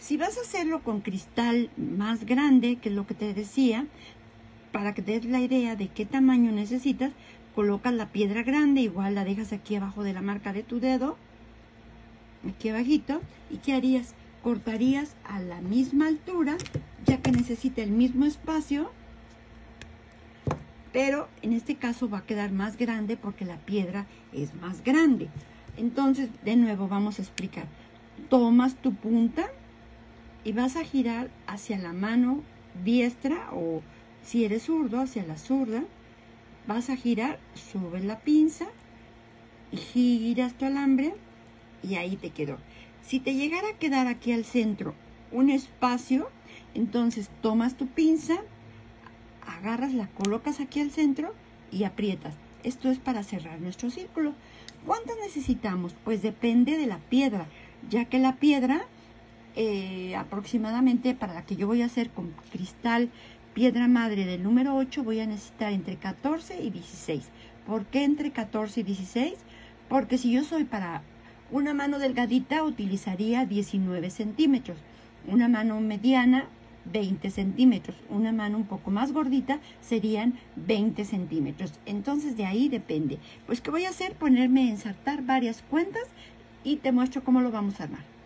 Si vas a hacerlo con cristal más grande, que es lo que te decía, para que te des la idea de qué tamaño necesitas, colocas la piedra grande, igual la dejas aquí abajo de la marca de tu dedo, aquí abajito, ¿y qué harías? Cortarías a la misma altura, ya que necesita el mismo espacio, pero en este caso va a quedar más grande porque la piedra es más grande. Entonces, de nuevo vamos a explicar. Tomas tu punta y vas a girar hacia la mano diestra, o si eres zurdo, hacia la zurda. Vas a girar, subes la pinza, giras tu alambre y ahí te quedó. Si te llegara a quedar aquí al centro un espacio, entonces tomas tu pinza, agarras, la colocas aquí al centro y aprietas. Esto es para cerrar nuestro círculo. ¿Cuántas necesitamos? Pues depende de la piedra, ya que la piedra aproximadamente, para la que yo voy a hacer con cristal piedra madre del número 8, voy a necesitar entre 14 y 16. ¿Por qué entre 14 y 16? Porque si yo soy para una mano delgadita, utilizaría 19 centímetros. Una mano mediana, 20 centímetros. Una mano un poco más gordita serían 20 centímetros. Entonces de ahí depende. Pues ¿qué voy a hacer? Ponerme a ensartar varias cuentas y te muestro cómo lo vamos a armar.